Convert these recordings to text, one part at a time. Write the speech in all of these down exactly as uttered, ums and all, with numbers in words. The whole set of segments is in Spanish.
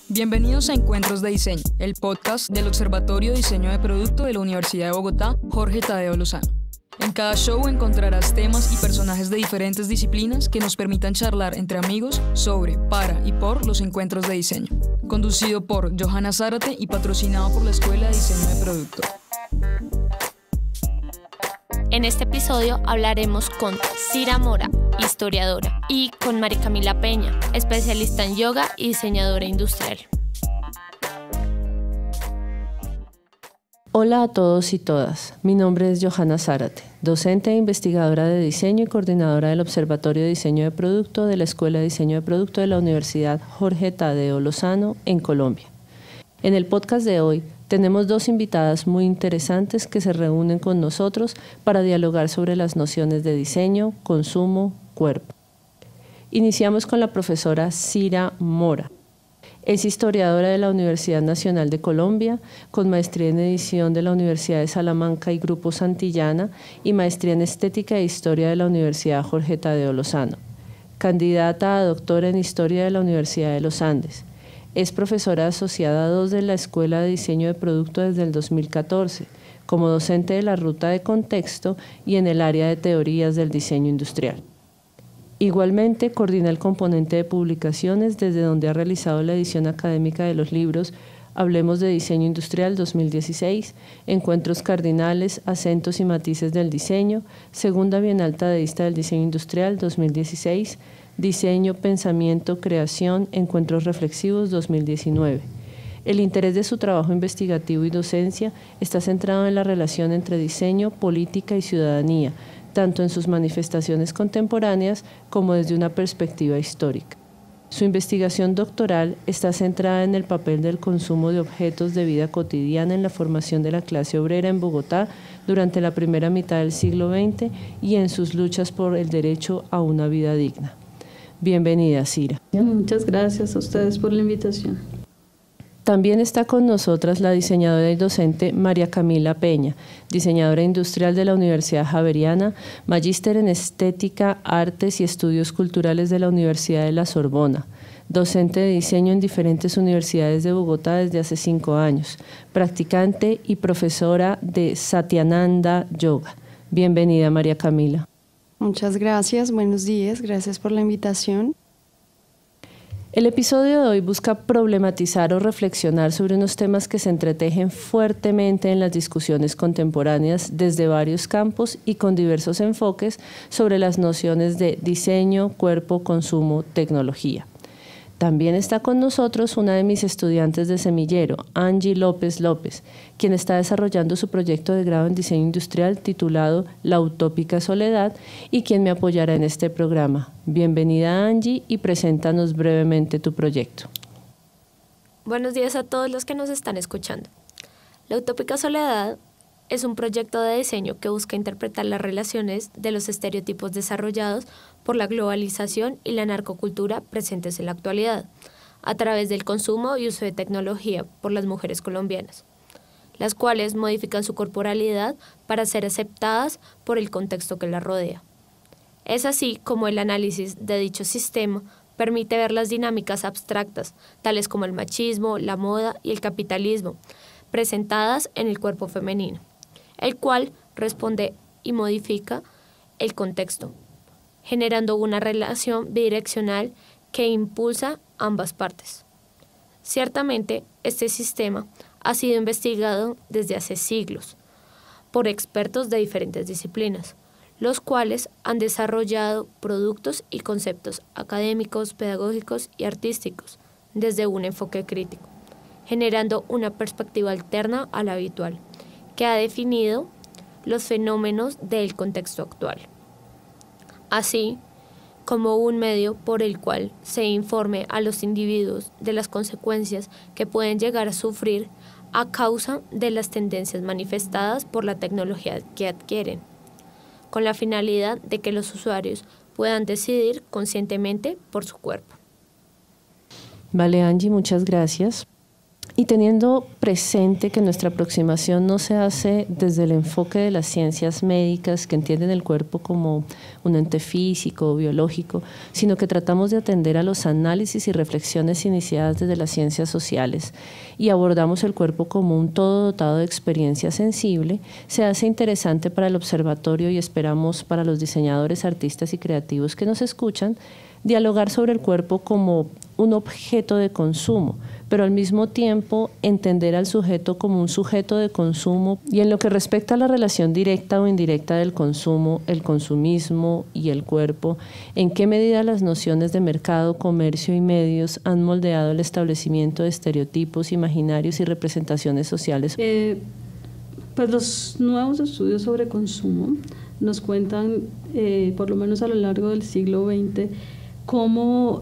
Bienvenidos a Encuentros de Diseño, el podcast del Observatorio de Diseño de Producto de la Universidad de Bogotá, Jorge Tadeo Lozano. En cada show encontrarás temas y personajes de diferentes disciplinas que nos permitan charlar entre amigos sobre, para y por los encuentros de diseño. Conducido por Johanna Zárate y patrocinado por la Escuela de Diseño de Producto. En este episodio hablaremos con Cira Mora, historiadora, y con María Camila Peña, especialista en yoga y diseñadora industrial. Hola a todos y todas, mi nombre es Johanna Zárate, docente e investigadora de diseño y coordinadora del Observatorio de Diseño de Producto de la Escuela de Diseño de Producto de la Universidad Jorge Tadeo Lozano en Colombia. En el podcast de hoy tenemos dos invitadas muy interesantes que se reúnen con nosotros para dialogar sobre las nociones de diseño, consumo, cuerpo. Iniciamos con la profesora Cira Mora. Es historiadora de la Universidad Nacional de Colombia, con maestría en edición de la Universidad de Salamanca y Grupo Santillana y maestría en estética e historia de la Universidad Jorge Tadeo Lozano. Candidata a doctora en historia de la Universidad de los Andes. Es profesora asociada dos de la Escuela de Diseño de Producto desde el dos mil catorce, como docente de la ruta de contexto y en el área de teorías del diseño industrial. Igualmente, coordina el componente de publicaciones desde donde ha realizado la edición académica de los libros Hablemos de Diseño Industrial dos mil dieciséis, Encuentros Cardinales, Acentos y Matices del Diseño, Segunda Bienal Tadeísta del Diseño Industrial dos mil dieciséis, Diseño, Pensamiento, Creación, Encuentros Reflexivos dos mil diecinueve. El interés de su trabajo investigativo y docencia está centrado en la relación entre diseño, política y ciudadanía, tanto en sus manifestaciones contemporáneas como desde una perspectiva histórica. Su investigación doctoral está centrada en el papel del consumo de objetos de vida cotidiana en la formación de la clase obrera en Bogotá durante la primera mitad del siglo veinte y en sus luchas por el derecho a una vida digna. Bienvenida, Cira. Muchas gracias a ustedes por la invitación. También está con nosotras la diseñadora y docente María Camila Peña, diseñadora industrial de la Universidad Javeriana, magíster en Estética, Artes y Estudios Culturales de la Universidad de la Sorbona, docente de diseño en diferentes universidades de Bogotá desde hace cinco años, practicante y profesora de Satyananda Yoga. Bienvenida, María Camila. Muchas gracias, buenos días, gracias por la invitación. El episodio de hoy busca problematizar o reflexionar sobre unos temas que se entretejen fuertemente en las discusiones contemporáneas desde varios campos y con diversos enfoques sobre las nociones de diseño, cuerpo, consumo, tecnología. También está con nosotros una de mis estudiantes de semillero, Angie López López, quien está desarrollando su proyecto de grado en diseño industrial titulado La utópica soledad y quien me apoyará en este programa. Bienvenida, Angie, y preséntanos brevemente tu proyecto. Buenos días a todos los que nos están escuchando. La utópica soledad es un proyecto de diseño que busca interpretar las relaciones de los estereotipos desarrollados por la globalización y la narcocultura presentes en la actualidad, a través del consumo y uso de tecnología por las mujeres colombianas, las cuales modifican su corporalidad para ser aceptadas por el contexto que las rodea. Es así como el análisis de dicho sistema permite ver las dinámicas abstractas, tales como el machismo, la moda y el capitalismo, presentadas en el cuerpo femenino, el cual responde y modifica el contexto, generando una relación bidireccional que impulsa ambas partes. Ciertamente, este sistema ha sido investigado desde hace siglos por expertos de diferentes disciplinas, los cuales han desarrollado productos y conceptos académicos, pedagógicos y artísticos desde un enfoque crítico, generando una perspectiva alterna a la habitual, que ha definido los fenómenos del contexto actual, así como un medio por el cual se informe a los individuos de las consecuencias que pueden llegar a sufrir a causa de las tendencias manifestadas por la tecnología que adquieren, con la finalidad de que los usuarios puedan decidir conscientemente por su cuerpo. Vale, Angie, muchas gracias. Y teniendo presente que nuestra aproximación no se hace desde el enfoque de las ciencias médicas que entienden el cuerpo como un ente físico o biológico, sino que tratamos de atender a los análisis y reflexiones iniciadas desde las ciencias sociales y abordamos el cuerpo como un todo dotado de experiencia sensible, se hace interesante para el observatorio y esperamos para los diseñadores, artistas y creativos que nos escuchan, dialogar sobre el cuerpo como un objeto de consumo, pero al mismo tiempo entender al sujeto como un sujeto de consumo. Y en lo que respecta a la relación directa o indirecta del consumo, el consumismo y el cuerpo, ¿en qué medida las nociones de mercado, comercio y medios han moldeado el establecimiento de estereotipos, imaginarios y representaciones sociales? Eh, pues los nuevos estudios sobre consumo nos cuentan, eh, por lo menos a lo largo del siglo veinte, cómo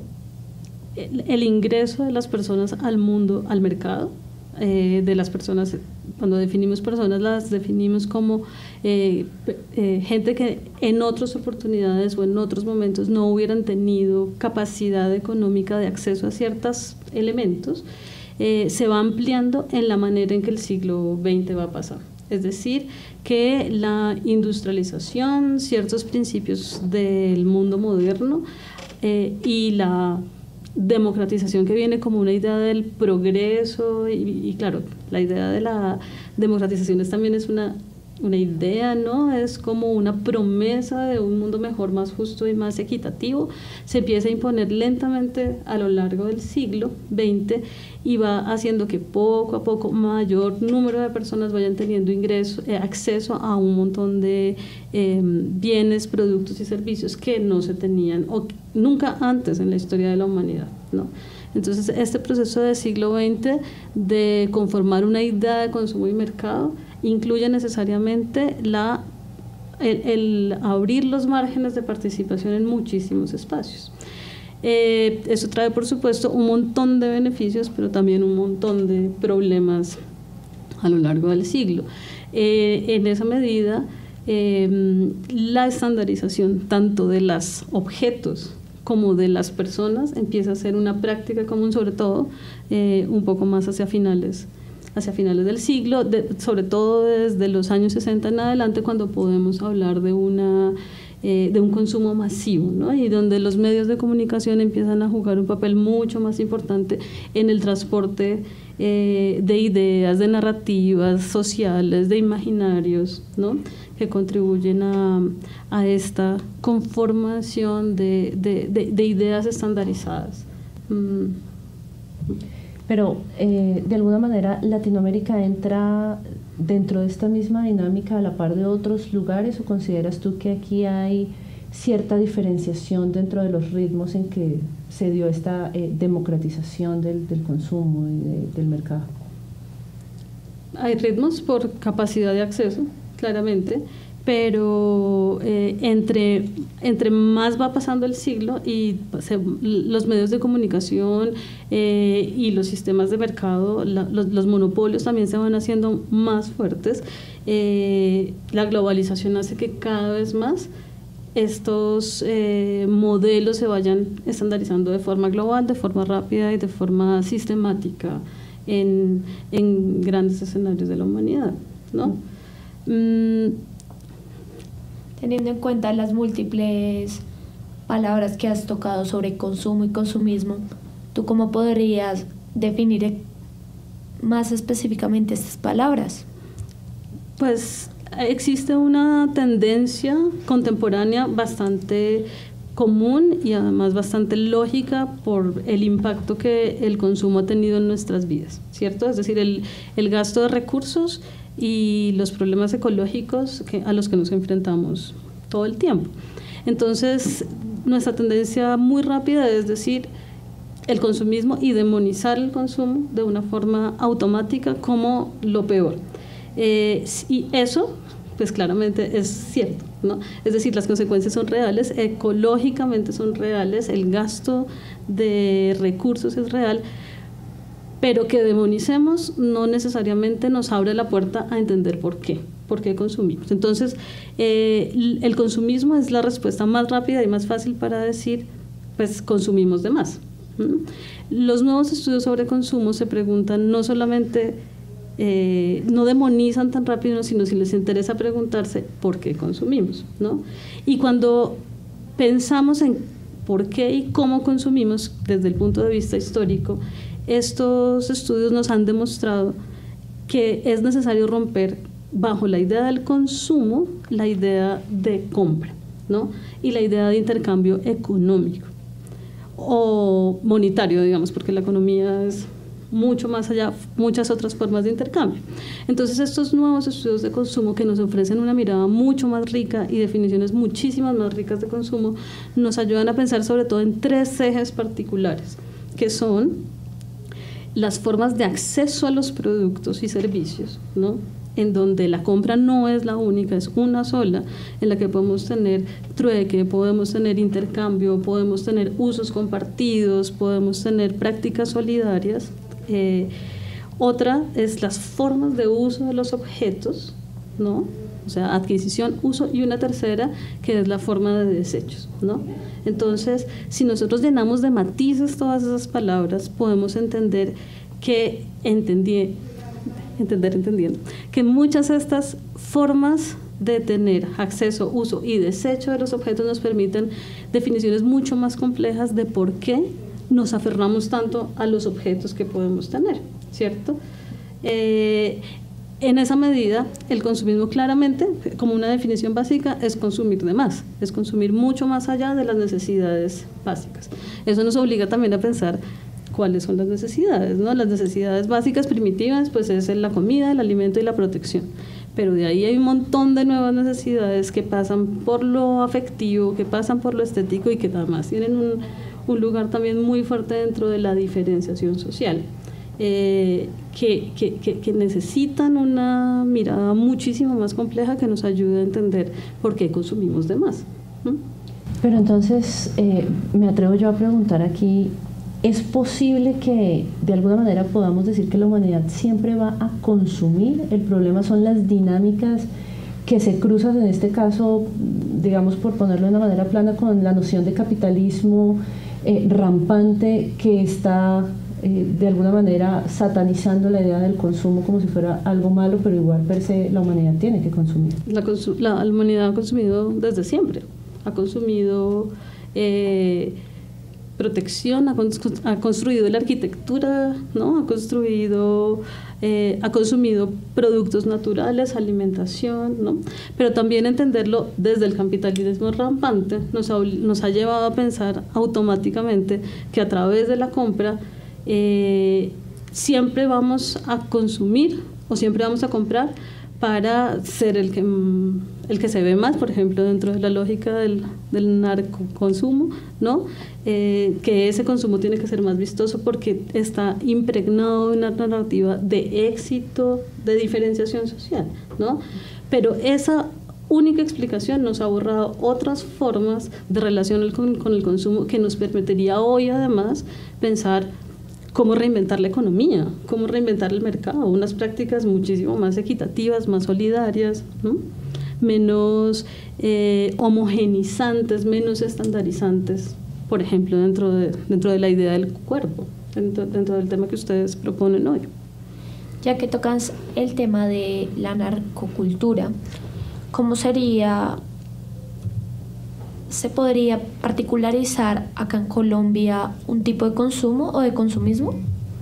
el, el ingreso de las personas al mundo, al mercado, eh, de las personas, cuando definimos personas, las definimos como eh, eh, gente que en otras oportunidades o en otros momentos no hubieran tenido capacidad económica de acceso a ciertos elementos, eh, se va ampliando en la manera en que el siglo veinte va a pasar. Es decir, que la industrialización, ciertos principios del mundo moderno, Eh, y la democratización que viene como una idea del progreso y, y claro, la idea de la democratización es, también es una, una idea, ¿no? Es como una promesa de un mundo mejor, más justo y más equitativo. Se empieza a imponer lentamente a lo largo del siglo veinte y va haciendo que poco a poco mayor número de personas vayan teniendo ingreso, eh, acceso a un montón de eh, bienes, productos y servicios que no se tenían o nunca antes en la historia de la humanidad, ¿no? Entonces, este proceso del siglo veinte de conformar una idea de consumo y mercado incluye necesariamente la, el, el abrir los márgenes de participación en muchísimos espacios. Eh, eso trae, por supuesto, un montón de beneficios, pero también un montón de problemas a lo largo del siglo. Eh, en esa medida, eh, la estandarización tanto de los objetos como de las personas empieza a ser una práctica común, sobre todo eh, un poco más hacia finales, hacia finales del siglo, de, sobre todo desde los años sesenta en adelante, cuando podemos hablar de una Eh, de un consumo masivo, ¿no? Y donde los medios de comunicación empiezan a jugar un papel mucho más importante en el transporte eh, de ideas, de narrativas sociales, de imaginarios, ¿no? Que contribuyen a, a esta conformación de, de, de, de ideas estandarizadas. Mm. Pero eh, de alguna manera Latinoamérica entra dentro de esta misma dinámica a la par de otros lugares, ¿o consideras tú que aquí hay cierta diferenciación dentro de los ritmos en que se dio esta eh, democratización del, del consumo y de, del mercado? Hay ritmos por capacidad de acceso, claramente, pero eh, entre, entre más va pasando el siglo y se, los medios de comunicación eh, y los sistemas de mercado, la, los, los monopolios también se van haciendo más fuertes, eh, la globalización hace que cada vez más estos eh, modelos se vayan estandarizando de forma global, de forma rápida y de forma sistemática en, en grandes escenarios de la humanidad, ¿no? Mm. Teniendo en cuenta las múltiples palabras que has tocado sobre consumo y consumismo, ¿tú cómo podrías definir más específicamente estas palabras? Pues existe una tendencia contemporánea bastante común y además bastante lógica por el impacto que el consumo ha tenido en nuestras vidas, ¿cierto? Es decir, el, el gasto de recursos y los problemas ecológicos que, a los que nos enfrentamos todo el tiempo. Entonces, nuestra tendencia muy rápida es decir, el consumismo y demonizar el consumo de una forma automática como lo peor. Eh, y eso, pues claramente es cierto, ¿no? Es decir, las consecuencias son reales, ecológicamente son reales, el gasto de recursos es real, pero que demonicemos no necesariamente nos abre la puerta a entender por qué, por qué consumimos. Entonces, eh, el consumismo es la respuesta más rápida y más fácil para decir, pues consumimos de más, ¿Mm? Los nuevos estudios sobre consumo se preguntan no solamente, eh, no demonizan tan rápido, sino si les interesa preguntarse por qué consumimos, ¿no? Y cuando pensamos en por qué y cómo consumimos desde el punto de vista histórico, estos estudios nos han demostrado que es necesario romper bajo la idea del consumo la idea de compra, ¿no? Y la idea de intercambio económico o monetario, digamos, porque la economía es mucho más allá, muchas otras formas de intercambio. Entonces, estos nuevos estudios de consumo que nos ofrecen una mirada mucho más rica y definiciones muchísimas más ricas de consumo, nos ayudan a pensar sobre todo en tres ejes particulares, que son las formas de acceso a los productos y servicios, ¿no? En donde la compra no es la única, es una sola, en la que podemos tener trueque, podemos tener intercambio, podemos tener usos compartidos, podemos tener prácticas solidarias. Eh, otra es las formas de uso de los objetos, ¿no? O sea, adquisición, uso, y una tercera que es la forma de desechos, ¿no? Entonces, si nosotros llenamos de matices todas esas palabras, podemos entender que entendí, entender entendiendo que muchas de estas formas de tener acceso, uso y desecho de los objetos nos permiten definiciones mucho más complejas de por qué nos aferramos tanto a los objetos que podemos tener, ¿cierto? Eh, en esa medida, el consumismo claramente, como una definición básica, es consumir de más, es consumir mucho más allá de las necesidades básicas. Eso nos obliga también a pensar cuáles son las necesidades, ¿no? Las necesidades básicas primitivas, pues es la comida, el alimento y la protección. Pero de ahí hay un montón de nuevas necesidades que pasan por lo afectivo, que pasan por lo estético y que además tienen un, un lugar también muy fuerte dentro de la diferenciación social. Eh, que, que, que, que necesitan una mirada muchísimo más compleja que nos ayude a entender por qué consumimos de más. ¿Mm? Pero entonces eh, me atrevo yo a preguntar aquí, ¿es posible que de alguna manera podamos decir que la humanidad siempre va a consumir? El problema son las dinámicas que se cruzan en este caso, digamos por ponerlo de una manera plana, con la noción de capitalismo eh, rampante que está eh, de alguna manera satanizando la idea del consumo como si fuera algo malo, pero igual per se la humanidad tiene que consumir. La, consu la, la humanidad ha consumido desde siempre, ha consumido eh, protección, ha, ha construido la arquitectura, ¿no? Ha construido, eh, ha consumido productos naturales, alimentación, ¿no? Pero también entenderlo desde el capitalismo rampante nos ha, nos ha llevado a pensar automáticamente que a través de la compra eh, siempre vamos a consumir o siempre vamos a comprar para ser el que, el que se ve más, por ejemplo, dentro de la lógica del, del narcoconsumo, ¿no? Eh, que ese consumo tiene que ser más vistoso porque está impregnado de una narrativa de éxito, de diferenciación social, ¿no? Pero esa única explicación nos ha borrado otras formas de relación con, con el consumo que nos permitiría hoy, además, pensar cómo reinventar la economía, cómo reinventar el mercado, unas prácticas muchísimo más equitativas, más solidarias, ¿no? Menos eh, homogenizantes, menos estandarizantes, por ejemplo, dentro de, dentro de la idea del cuerpo, dentro, dentro del tema que ustedes proponen hoy. Ya que tocas el tema de la narcocultura, ¿cómo sería, se podría particularizar acá en Colombia un tipo de consumo o de consumismo?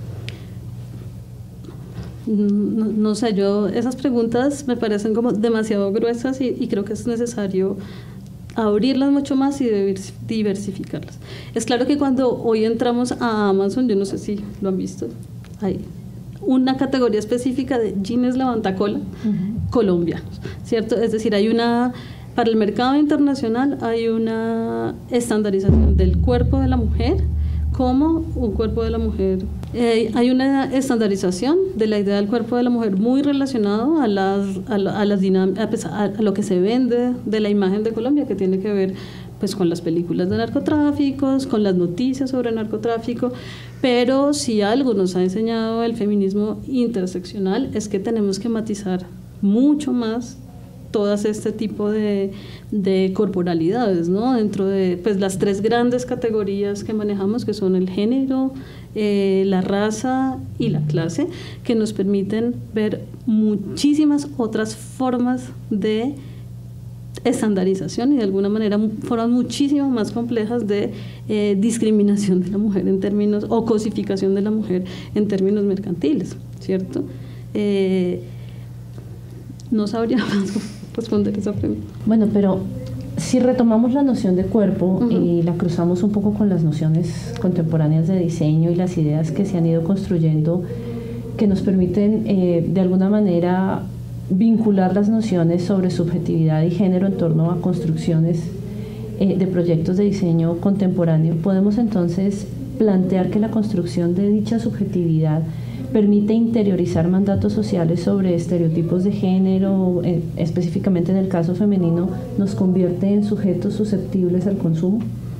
No, no sé, yo esas preguntas me parecen como demasiado gruesas y, y creo que es necesario abrirlas mucho más y diversificarlas. Es claro que cuando hoy entramos a Amazon, yo no sé si lo han visto, hay una categoría específica de jeans levantacola uh-huh. colombianos, ¿cierto? Es decir, hay una, para el mercado internacional hay una estandarización del cuerpo de la mujer como un cuerpo de la mujer. Eh, hay una estandarización de la idea del cuerpo de la mujer muy relacionado a las, a, a las dinámicas, a, a lo que se vende de la imagen de Colombia, que tiene que ver pues con las películas de narcotráficos, con las noticias sobre narcotráfico, pero si algo nos ha enseñado el feminismo interseccional es que tenemos que matizar mucho más todas este tipo de, de corporalidades, ¿no? Dentro de pues, las tres grandes categorías que manejamos, que son el género, eh, la raza y la clase, que nos permiten ver muchísimas otras formas de estandarización y de alguna manera formas muchísimo más complejas de eh, discriminación de la mujer en términos, o cosificación de la mujer en términos mercantiles, ¿cierto? Eh, no sabría más responder esa pregunta. Bueno, pero si retomamos la noción de cuerpo uh-huh. y la cruzamos un poco con las nociones contemporáneas de diseño y las ideas que se han ido construyendo, que nos permiten eh, de alguna manera vincular las nociones sobre subjetividad y género en torno a construcciones eh, de proyectos de diseño contemporáneo, podemos entonces plantear que la construcción de dicha subjetividad permite interiorizar mandatos sociales sobre estereotipos de género, eh, específicamente en el caso femenino, nos convierte en sujetos susceptibles al consumo.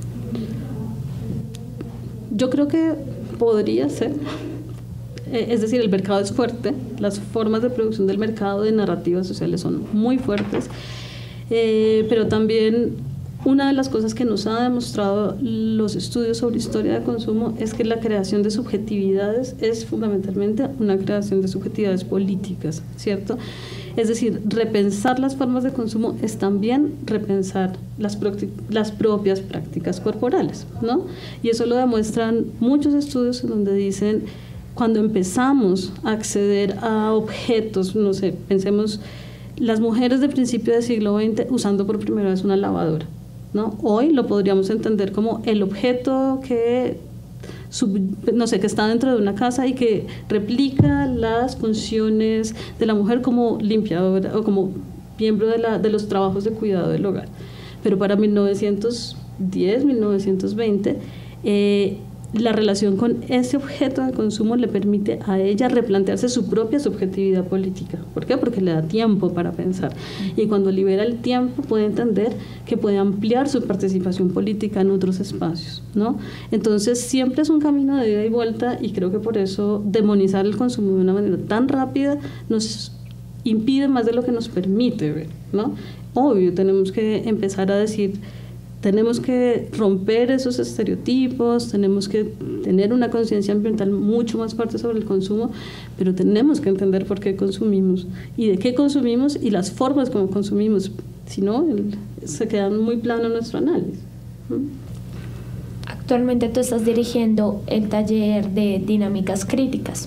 Yo creo que podría ser. Es decir, el mercado es fuerte, las formas de producción del mercado de narrativas sociales son muy fuertes, eh, pero también una de las cosas que nos ha demostrado los estudios sobre historia de consumo es que la creación de subjetividades es fundamentalmente una creación de subjetividades políticas, ¿cierto? Es decir, repensar las formas de consumo es también repensar las, las propias prácticas corporales, ¿no? Y eso lo demuestran muchos estudios en donde dicen, cuando empezamos a acceder a objetos, no sé, pensemos las mujeres de principio del siglo veinte usando por primera vez una lavadora, ¿no? Hoy lo podríamos entender como el objeto que, sub, no sé, que está dentro de una casa y que replica las funciones de la mujer como limpiadora o como miembro de, la, de los trabajos de cuidado del hogar. Pero para mil novecientos diez, mil novecientos veinte, eh, la relación con ese objeto de consumo le permite a ella replantearse su propia subjetividad política. ¿Por qué? Porque le da tiempo para pensar. Y cuando libera el tiempo puede entender que puede ampliar su participación política en otros espacios, ¿no? Entonces siempre es un camino de ida y vuelta, y creo que por eso demonizar el consumo de una manera tan rápida nos impide más de lo que nos permite ver, ¿no? Obvio, tenemos que empezar a decir, tenemos que romper esos estereotipos, tenemos que tener una conciencia ambiental mucho más fuerte sobre el consumo, pero tenemos que entender por qué consumimos y de qué consumimos y las formas como consumimos, si no, se queda muy plano nuestro análisis. Actualmente tú estás dirigiendo el taller de dinámicas críticas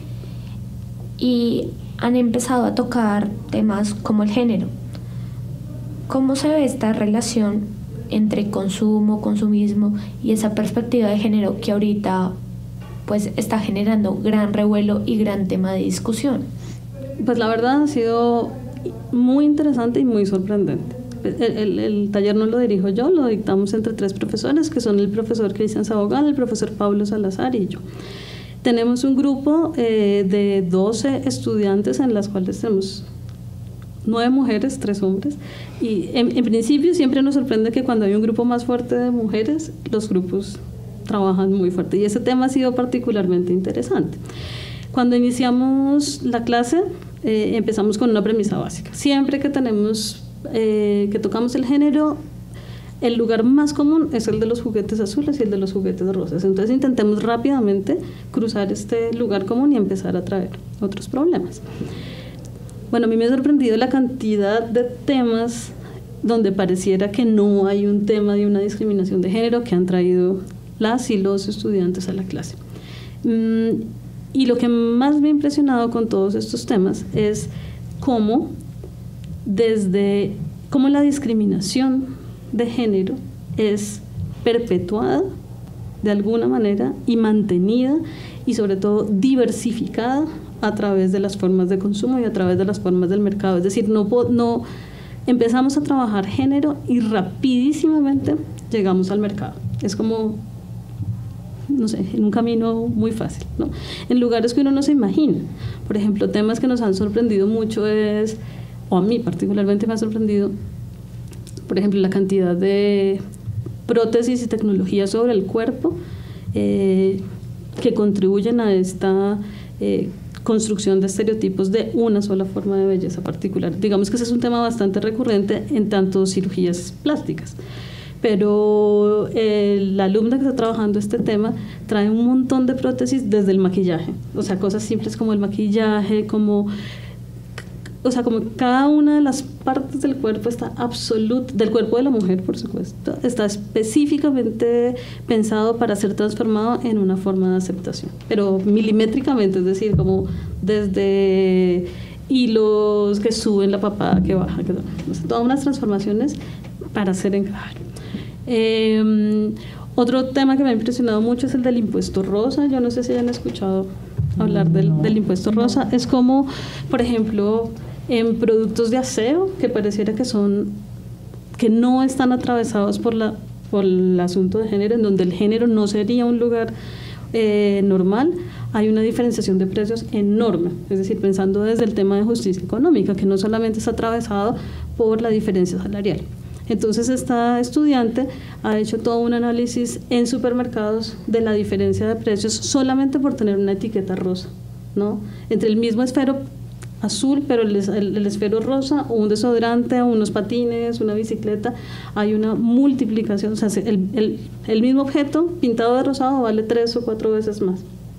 y han empezado a tocar temas como el género. ¿Cómo se ve esta relación entre consumo, consumismo y esa perspectiva de género que ahorita pues está generando gran revuelo y gran tema de discusión? Pues la verdad ha sido muy interesante y muy sorprendente. El, el, el taller no lo dirijo yo, lo dictamos entre tres profesores, que son el profesor Cristian Sabogal, el profesor Pablo Salazar y yo. Tenemos un grupo eh, de doce estudiantes en las cuales tenemos nueve mujeres, tres hombres, y en, en principio siempre nos sorprende que cuando hay un grupo más fuerte de mujeres, los grupos trabajan muy fuerte, y ese tema ha sido particularmente interesante. Cuando iniciamos la clase, eh, empezamos con una premisa básica. Siempre que tenemos, eh, que tocamos el género, el lugar más común es el de los juguetes azules y el de los juguetes rosas. Entonces intentemos rápidamente cruzar este lugar común y empezar a traer otros problemas. Bueno, a mí me ha sorprendido la cantidad de temas donde pareciera que no hay un tema de una discriminación de género que han traído las y los estudiantes a la clase. Y lo que más me ha impresionado con todos estos temas es cómo, desde, cómo la discriminación de género es perpetuada de alguna manera y mantenida y sobre todo diversificada a través de las formas de consumo y a través de las formas del mercado. Es decir, no, no empezamos a trabajar género y rapidísimamente llegamos al mercado. Es como, no sé, en un camino muy fácil, ¿no? En lugares que uno no se imagina. Por ejemplo, temas que nos han sorprendido mucho es, o a mí particularmente me ha sorprendido, por ejemplo, la cantidad de prótesis y tecnología sobre el cuerpo eh, que contribuyen a esta eh, construcción de estereotipos de una sola forma de belleza particular. Digamos que ese es un tema bastante recurrente en tanto cirugías plásticas. Pero eh, la alumna que está trabajando este tema trae un montón de prótesis desde el maquillaje, o sea, cosas simples como el maquillaje, como, o sea, como cada una de las partes del cuerpo está absoluto, del cuerpo de la mujer, por supuesto, está específicamente pensado para ser transformado en una forma de aceptación, pero milimétricamente, es decir, como desde hilos que suben, la papada que baja, que, o sea, todas unas transformaciones para hacer encajar. Eh, otro tema que me ha impresionado mucho es el del impuesto rosa. Yo no sé si hayan escuchado hablar del, no, del impuesto no. rosa. Es como, por ejemplo, en productos de aseo que pareciera que son, que no están atravesados por, la, por el asunto de género, en donde el género no sería un lugar eh, normal, hay una diferenciación de precios enorme. Es decir, pensando desde el tema de justicia económica, que no solamente está atravesado por la diferencia salarial. Entonces esta estudiante ha hecho todo un análisis en supermercados de la diferencia de precios solamente por tener una etiqueta rosa, ¿no? Entre el mismo esfero azul, pero el, el, el esfero rosa, o un desodorante, o unos patines, una bicicleta, hay una multiplicación, o sea, el, el, el mismo objeto pintado de rosado vale tres o cuatro veces más.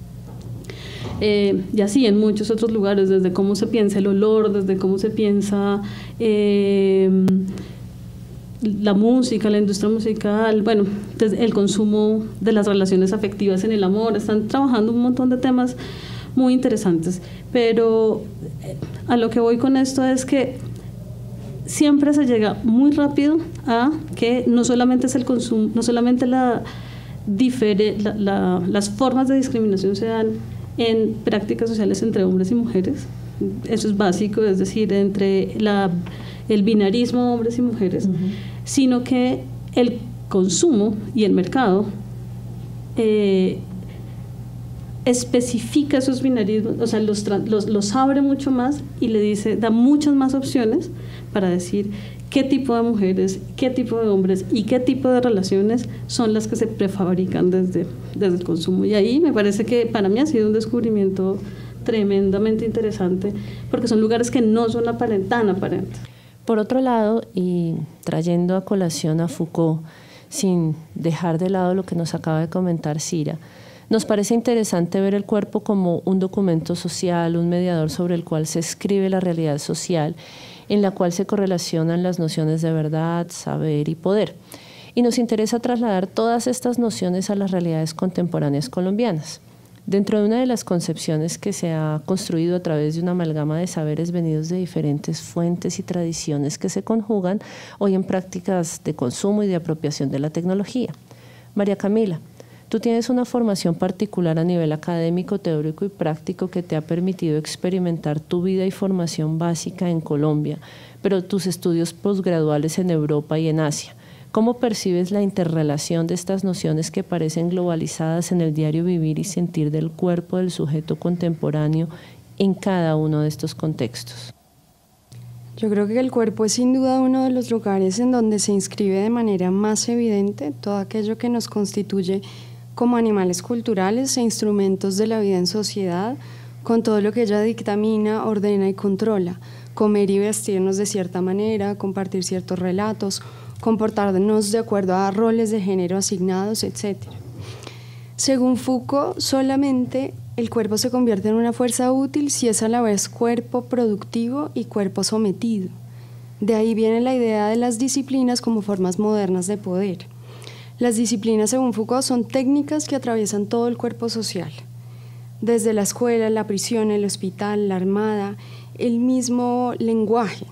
Eh, y así en muchos otros lugares, desde cómo se piensa el olor, desde cómo se piensa eh, la música, la industria musical, bueno, desde el consumo de las relaciones afectivas en el amor. Están trabajando un montón de temas muy interesantes, pero a lo que voy con esto es que siempre se llega muy rápido a que no solamente es el consumo, no solamente la, difere, la, la, las formas de discriminación se dan en prácticas sociales entre hombres y mujeres, eso es básico, es decir, entre la, el binarismo de hombres y mujeres, uh-huh. sino que el consumo y el mercado eh, especifica esos binarismos, o sea, los, los, los abre mucho más y le dice, da muchas más opciones para decir qué tipo de mujeres, qué tipo de hombres y qué tipo de relaciones son las que se prefabrican desde, desde el consumo. Y ahí me parece que para mí ha sido un descubrimiento tremendamente interesante, porque son lugares que no son aparent, tan aparentes. Por otro lado, y trayendo a colación a Foucault, sin dejar de lado lo que nos acaba de comentar Cira, nos parece interesante ver el cuerpo como un documento social, un mediador sobre el cual se escribe la realidad social, en la cual se correlacionan las nociones de verdad, saber y poder. Y nos interesa trasladar todas estas nociones a las realidades contemporáneas colombianas. Dentro de una de las concepciones que se ha construido a través de una amalgama de saberes venidos de diferentes fuentes y tradiciones que se conjugan hoy en prácticas de consumo y de apropiación de la tecnología. María Camila, tú tienes una formación particular a nivel académico, teórico y práctico que te ha permitido experimentar tu vida y formación básica en Colombia, pero tus estudios posgraduales en Europa y en Asia. ¿Cómo percibes la interrelación de estas nociones que parecen globalizadas en el diario vivir y sentir del cuerpo del sujeto contemporáneo en cada uno de estos contextos? Yo creo que el cuerpo es sin duda uno de los lugares en donde se inscribe de manera más evidente todo aquello que nos constituye como animales culturales e instrumentos de la vida en sociedad, con todo lo que ella dictamina, ordena y controla, comer y vestirnos de cierta manera, compartir ciertos relatos, comportarnos de acuerdo a roles de género asignados, etcétera. Según Foucault, solamente el cuerpo se convierte en una fuerza útil si es a la vez cuerpo productivo y cuerpo sometido. De ahí viene la idea de las disciplinas como formas modernas de poder. Las disciplinas, según Foucault, son técnicas que atraviesan todo el cuerpo social, desde la escuela, la prisión, el hospital, la armada, el mismo lenguaje.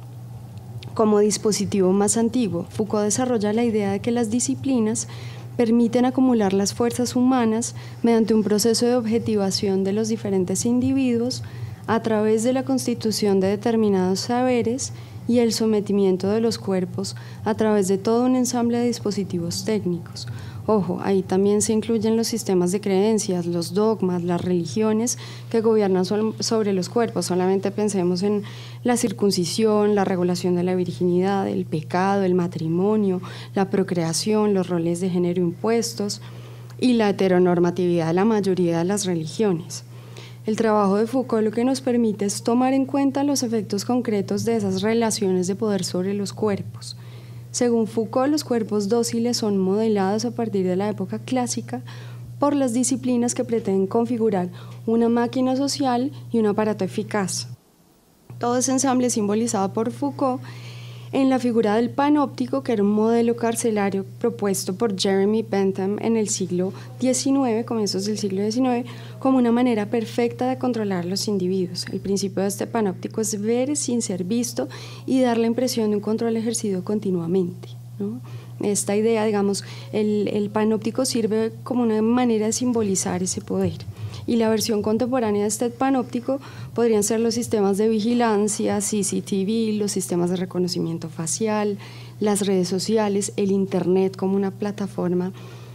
Como dispositivo más antiguo, Foucault desarrolla la idea de que las disciplinas permiten acumular las fuerzas humanas mediante un proceso de objetivación de los diferentes individuos a través de la constitución de determinados saberes y el sometimiento de los cuerpos a través de todo un ensamble de dispositivos técnicos. Ojo, ahí también se incluyen los sistemas de creencias, los dogmas, las religiones que gobiernan sobre los cuerpos. Solamente pensemos en la circuncisión, la regulación de la virginidad, el pecado, el matrimonio, la procreación, los roles de género impuestos y la heteronormatividad de la mayoría de las religiones. El trabajo de Foucault lo que nos permite es tomar en cuenta los efectos concretos de esas relaciones de poder sobre los cuerpos. Según Foucault, los cuerpos dóciles son modelados a partir de la época clásica por las disciplinas que pretenden configurar una máquina social y un aparato eficaz. Todo ese ensamble simbolizado por Foucault en la figura del panóptico, que era un modelo carcelario propuesto por Jeremy Bentham en el siglo diecinueve, comienzos del siglo diecinueve, como una manera perfecta de controlar los individuos. El principio de este panóptico es ver sin ser visto y dar la impresión de un control ejercido continuamente, ¿no? Esta idea, digamos, el, el panóptico sirve como una manera de simbolizar ese poder. Y la versión contemporánea de este panóptico podrían ser los sistemas de vigilancia, C C T V, los sistemas de reconocimiento facial, las redes sociales, el Internet como una plataforma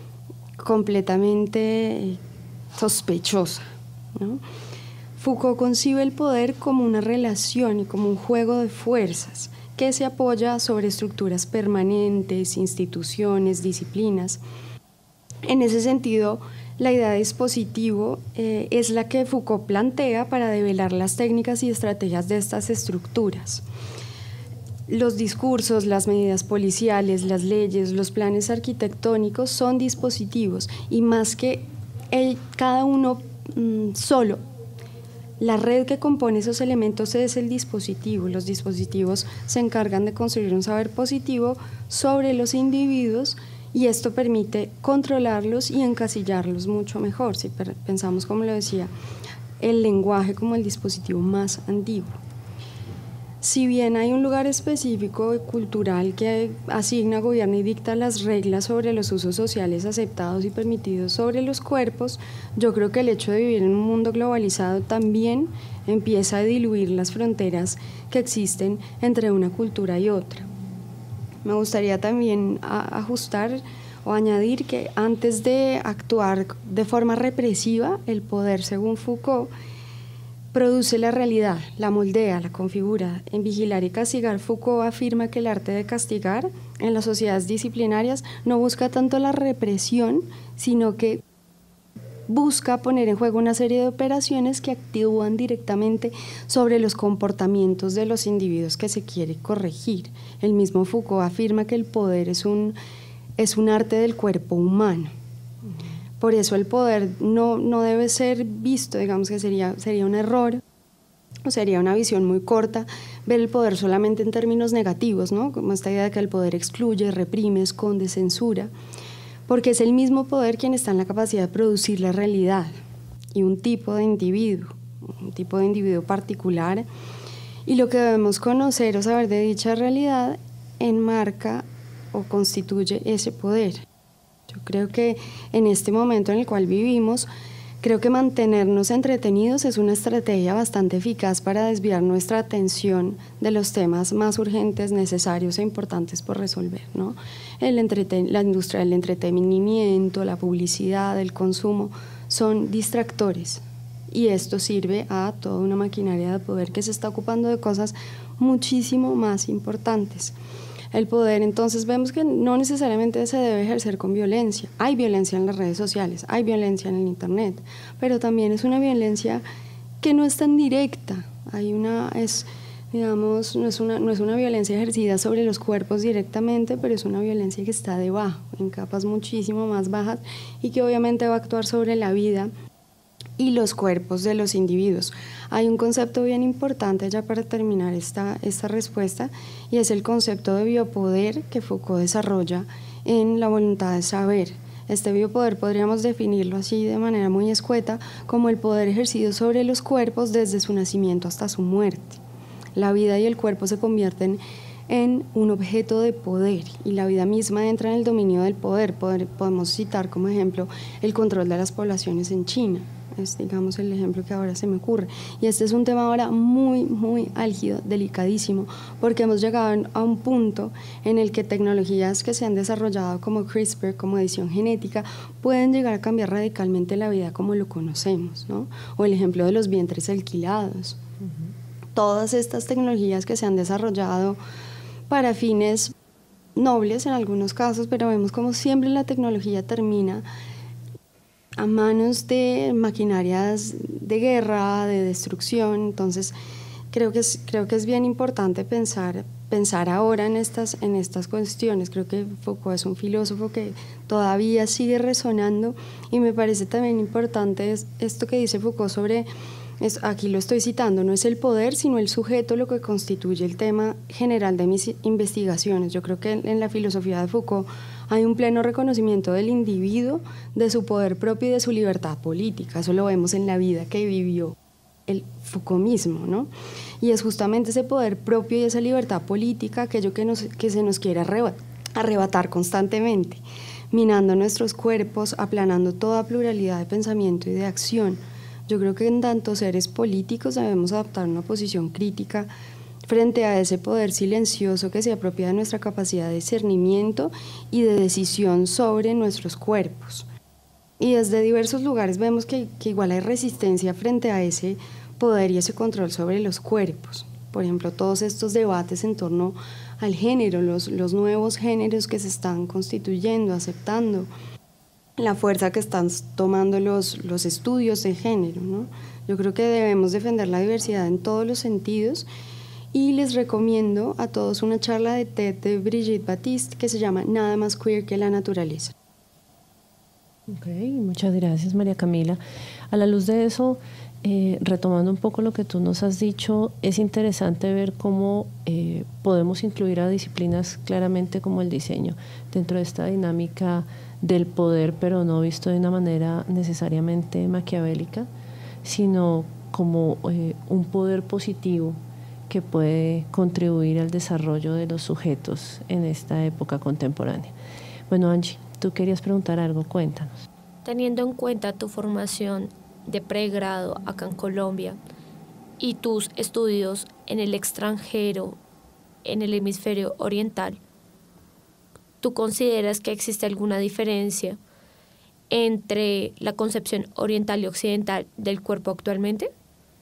completamente sospechosa, ¿no? Foucault concibe el poder como una relación y como un juego de fuerzas que se apoya sobre estructuras permanentes, instituciones, disciplinas. En ese sentido, la idea de dispositivo eh, es la que Foucault plantea para develar las técnicas y estrategias de estas estructuras. Los discursos, las medidas policiales, las leyes, los planes arquitectónicos son dispositivos y más que el, cada uno mmm, solo, la red que compone esos elementos es el dispositivo. Los dispositivos se encargan de construir un saber positivo sobre los individuos y esto permite controlarlos y encasillarlos mucho mejor, si pensamos, como lo decía, el lenguaje como el dispositivo más antiguo. Si bien hay un lugar específico y cultural que asigna, gobierna y dicta las reglas sobre los usos sociales aceptados y permitidos sobre los cuerpos, yo creo que el hecho de vivir en un mundo globalizado también empieza a diluir las fronteras que existen entre una cultura y otra. Me gustaría también ajustar o añadir que antes de actuar de forma represiva, el poder, según Foucault, produce la realidad, la moldea, la configura. En Vigilar y Castigar, Foucault afirma que el arte de castigar en las sociedades disciplinarias no busca tanto la represión, sino que busca poner en juego una serie de operaciones que actúan directamente sobre los comportamientos de los individuos que se quiere corregir. El mismo Foucault afirma que el poder es un, es un arte del cuerpo humano. Por eso el poder no, no debe ser visto, digamos que sería, sería un error, o sería una visión muy corta, ver el poder solamente en términos negativos, ¿no? Como esta idea de que el poder excluye, reprime, esconde, censura, porque es el mismo poder quien está en la capacidad de producir la realidad y un tipo de individuo, un tipo de individuo particular, y lo que debemos conocer o saber de dicha realidad enmarca o constituye ese poder. Yo creo que en este momento en el cual vivimos, creo que mantenernos entretenidos es una estrategia bastante eficaz para desviar nuestra atención de los temas más urgentes, necesarios e importantes por resolver, ¿no? El entreten- la industria del entretenimiento, la publicidad, el consumo, son distractores y esto sirve a toda una maquinaria de poder que se está ocupando de cosas muchísimo más importantes. El poder, entonces, vemos que no necesariamente se debe ejercer con violencia. Hay violencia en las redes sociales, hay violencia en el Internet, pero también es una violencia que no es tan directa. Hay una, es, digamos, no es una, no es una violencia ejercida sobre los cuerpos directamente, pero es una violencia que está debajo, en capas muchísimo más bajas y que obviamente va a actuar sobre la vida y los cuerpos de los individuos. Hay un concepto bien importante ya para terminar esta, esta respuesta y es el concepto de biopoder que Foucault desarrolla en La voluntad de saber. Este biopoder podríamos definirlo así de manera muy escueta como el poder ejercido sobre los cuerpos desde su nacimiento hasta su muerte. La vida y el cuerpo se convierten en un objeto de poder y la vida misma entra en el dominio del poder. Poder podemos citar como ejemplo el control de las poblaciones en China. Es, digamos, el ejemplo que ahora se me ocurre. Y este es un tema ahora muy, muy álgido, delicadísimo, porque hemos llegado a un punto en el que tecnologías que se han desarrollado como CRISPR, como edición genética, pueden llegar a cambiar radicalmente la vida como lo conocemos, ¿no? O el ejemplo de los vientres alquilados. Uh-huh. Todas estas tecnologías que se han desarrollado para fines nobles en algunos casos, pero vemos como siempre la tecnología termina a manos de maquinarias de guerra, de destrucción. Entonces creo que es, creo que es bien importante pensar, pensar ahora en estas, en estas cuestiones. Creo que Foucault es un filósofo que todavía sigue resonando, y me parece también importante es, esto que dice Foucault sobre, es, aquí lo estoy citando, no es el poder sino el sujeto lo que constituye el tema general de mis investigaciones. Yo creo que en, en la filosofía de Foucault hay un pleno reconocimiento del individuo, de su poder propio y de su libertad política. Eso lo vemos en la vida que vivió el Foucault mismo, ¿no? Y es justamente ese poder propio y esa libertad política aquello que, nos, que se nos quiere arrebatar constantemente, minando nuestros cuerpos, aplanando toda pluralidad de pensamiento y de acción. Yo creo que en tanto seres políticos debemos adoptar una posición crítica frente a ese poder silencioso que se apropia de nuestra capacidad de discernimiento y de decisión sobre nuestros cuerpos. Y desde diversos lugares vemos que, que igual hay resistencia frente a ese poder y ese control sobre los cuerpos. Por ejemplo, todos estos debates en torno al género, los, los nuevos géneros que se están constituyendo, aceptando, la fuerza que están tomando los, los estudios de género, ¿no? Yo creo que debemos defender la diversidad en todos los sentidos, y les recomiendo a todos una charla de TED de Brigitte Baptiste que se llama Nada más queer que la naturaleza. Ok, muchas gracias, María Camila. A la luz de eso, eh, retomando un poco lo que tú nos has dicho, es interesante ver cómo eh, podemos incluir a disciplinas claramente como el diseño dentro de esta dinámica del poder, pero no visto de una manera necesariamente maquiavélica, sino como eh, un poder positivo que puede contribuir al desarrollo de los sujetos en esta época contemporánea. Bueno, Angie, tú querías preguntar algo, cuéntanos. Teniendo en cuenta tu formación de pregrado acá en Colombia y tus estudios en el extranjero, en el hemisferio oriental, ¿tú consideras que existe alguna diferencia entre la concepción oriental y occidental del cuerpo actualmente?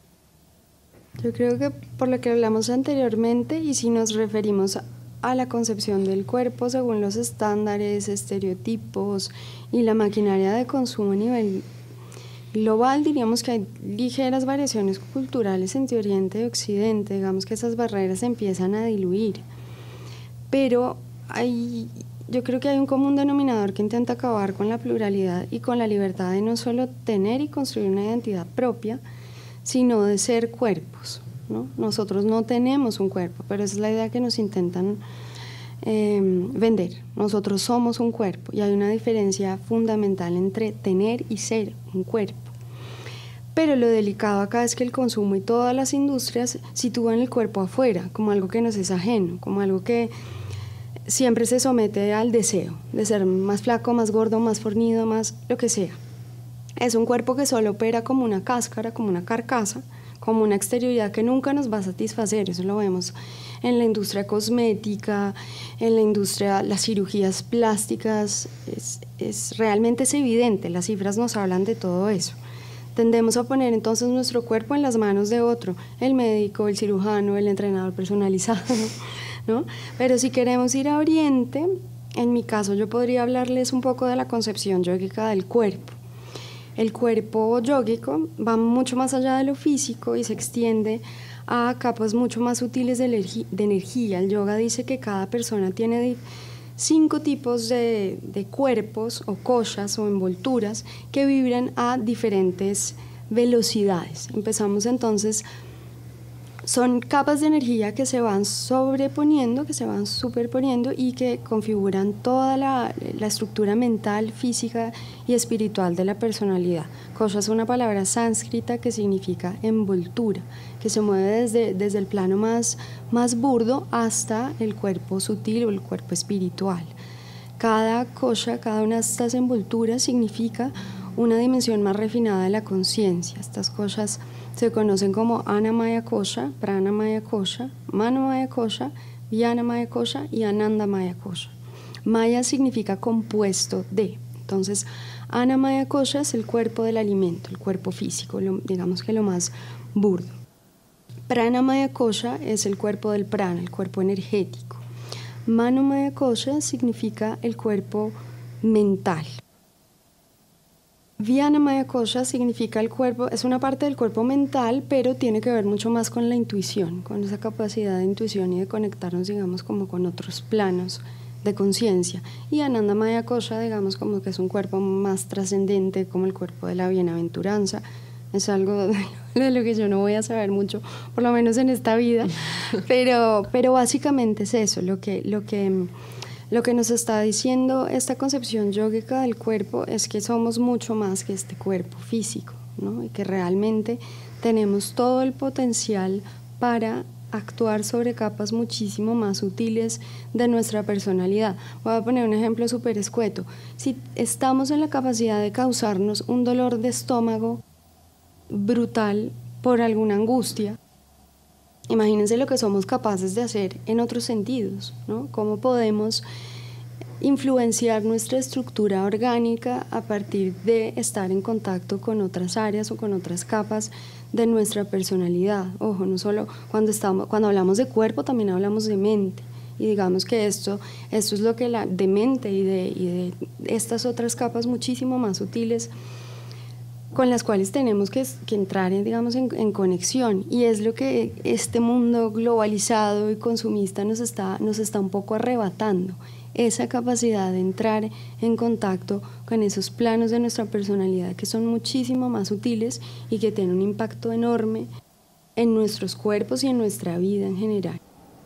Yo creo que por lo que hablamos anteriormente, y si nos referimos a la concepción del cuerpo según los estándares, estereotipos y la maquinaria de consumo a nivel global, diríamos que hay ligeras variaciones culturales entre Oriente y Occidente. Digamos que esas barreras se empiezan a diluir, pero hay, yo creo que hay un común denominador que intenta acabar con la pluralidad y con la libertad de no solo tener y construir una identidad propia, sino de ser cuerpos, ¿no? Nosotros no tenemos un cuerpo, pero esa es la idea que nos intentan eh, vender. Nosotros somos un cuerpo, y hay una diferencia fundamental entre tener y ser un cuerpo. Pero lo delicado acá es que el consumo y todas las industrias sitúan el cuerpo afuera, como algo que nos es ajeno, como algo que siempre se somete al deseo de ser más flaco, más gordo, más fornido, más lo que sea. Es un cuerpo que solo opera como una cáscara, como una carcasa, como una exterioridad que nunca nos va a satisfacer. Eso lo vemos en la industria cosmética, en la industria, las cirugías plásticas. Es, es, realmente es evidente, las cifras nos hablan de todo eso. Tendemos a poner entonces nuestro cuerpo en las manos de otro, el médico, el cirujano, el entrenador personalizado, ¿no? Pero si queremos ir a Oriente, en mi caso yo podría hablarles un poco de la concepción yógica del cuerpo. El cuerpo yógico va mucho más allá de lo físico y se extiende a capas mucho más sutiles de, de energía. El yoga dice que cada persona tiene cinco tipos de, de cuerpos o koshas o envolturas que vibran a diferentes velocidades. Empezamos entonces, son capas de energía que se van sobreponiendo, que se van superponiendo y que configuran toda la, la estructura mental, física y espiritual de la personalidad. Kosha es una palabra sánscrita que significa envoltura, que se mueve desde, desde el plano más, más burdo hasta el cuerpo sutil o el cuerpo espiritual. Cada kosha, cada una de estas envolturas significa una dimensión más refinada de la conciencia. Estas koshas se conocen como Annamaya Kosha, Pranamaya Kosha, Manomaya Kosha, Vyanamaya Kosha y Anandamaya Kosha. Maya significa compuesto de. Entonces, Annamaya Kosha es el cuerpo del alimento, el cuerpo físico, lo, digamos que lo más burdo. Pranamaya Kosha es el cuerpo del prana, el cuerpo energético. Manomaya Kosha significa el cuerpo mental. Vyana Maya Kosha significa el cuerpo, es una parte del cuerpo mental, pero tiene que ver mucho más con la intuición, con esa capacidad de intuición y de conectarnos, digamos, como con otros planos de conciencia. Y Ananda Maya Kosha, digamos, como que es un cuerpo más trascendente, como el cuerpo de la bienaventuranza. Es algo de lo que yo no voy a saber mucho, por lo menos en esta vida, pero, pero básicamente es eso, lo que... Lo que Lo que nos está diciendo esta concepción yógica del cuerpo es que somos mucho más que este cuerpo físico, ¿no? Y que realmente tenemos todo el potencial para actuar sobre capas muchísimo más sutiles de nuestra personalidad. Voy a poner un ejemplo súper escueto. Si estamos en la capacidad de causarnos un dolor de estómago brutal por alguna angustia, imagínense lo que somos capaces de hacer en otros sentidos, ¿no? Cómo podemos influenciar nuestra estructura orgánica a partir de estar en contacto con otras áreas o con otras capas de nuestra personalidad. Ojo, no solo cuando, estamos, cuando hablamos de cuerpo, también hablamos de mente. Y digamos que esto, esto es lo que la de mente y de, y de estas otras capas muchísimo más sutiles con las cuales tenemos que, que entrar en, digamos, en, en conexión, y es lo que este mundo globalizado y consumista nos está, nos está un poco arrebatando, esa capacidad de entrar en contacto con esos planos de nuestra personalidad que son muchísimo más sutiles y que tienen un impacto enorme en nuestros cuerpos y en nuestra vida en general.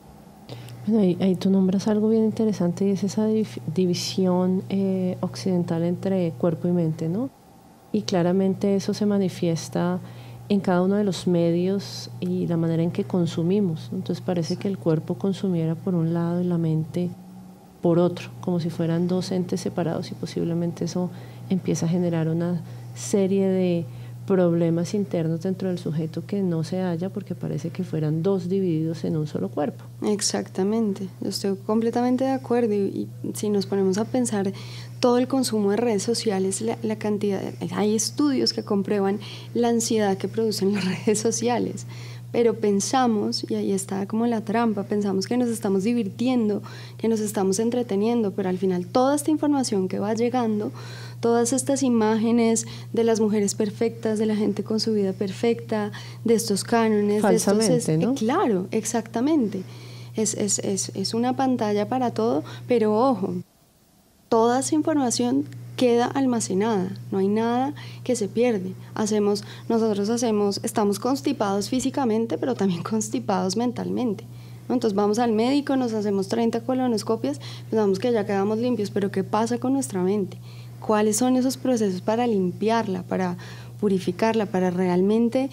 Bueno, ahí, ahí tú nombras algo bien interesante, y es esa div- división eh, occidental entre cuerpo y mente, ¿no? Y claramente eso se manifiesta en cada uno de los medios y la manera en que consumimos. Entonces parece que el cuerpo consumiera por un lado y la mente por otro, como si fueran dos entes separados, y posiblemente eso empieza a generar una serie de problemas internos dentro del sujeto que no se halla, porque parece que fueran dos divididos en un solo cuerpo. Exactamente, yo estoy completamente de acuerdo, y, y si nos ponemos a pensar todo el consumo de redes sociales, la, la cantidad, hay estudios que comprueban la ansiedad que producen las redes sociales, pero pensamos, y ahí está como la trampa, pensamos que nos estamos divirtiendo, que nos estamos entreteniendo, pero al final toda esta información que va llegando, todas estas imágenes de las mujeres perfectas, de la gente con su vida perfecta, de estos cánones, falsamente, de estos, ¿no? Eh, claro, exactamente. Es, es, es, es una pantalla para todo, pero ojo, toda esa información queda almacenada, no hay nada que se pierde. Hacemos, nosotros hacemos, estamos constipados físicamente, pero también constipados mentalmente, ¿no? Entonces vamos al médico, nos hacemos treinta colonoscopias, pensamos que ya quedamos limpios, pero ¿qué pasa con nuestra mente? ¿Cuáles son esos procesos para limpiarla, para purificarla, para realmente